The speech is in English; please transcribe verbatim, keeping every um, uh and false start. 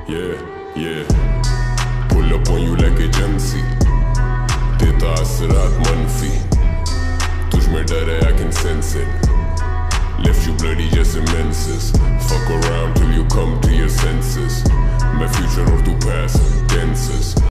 Yeah, yeah. Pull up on you like agency. देता असरात मनफी तुझ में डर है, I can sense it. Left you bloody just immenses. Fuck around till you come to your senses. मैं future और तू past tenses.